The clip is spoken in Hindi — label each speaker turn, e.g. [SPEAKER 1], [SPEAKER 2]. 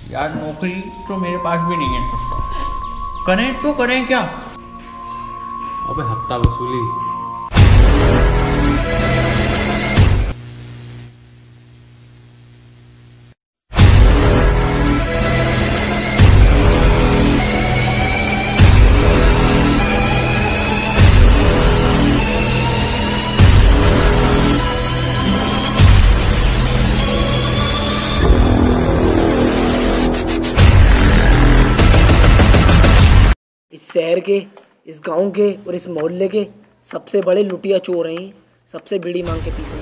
[SPEAKER 1] यार नौकरी तो मेरे पास भी नहीं है सस्ता। करें तो करें क्या?
[SPEAKER 2] अबे हफ्ता वसूली।
[SPEAKER 3] इस शहर के, इस गांव के और इस मोहल्ले के सबसे बड़े लुटिया चोर हैं। सबसे बीड़ी मांग के पीते हैं।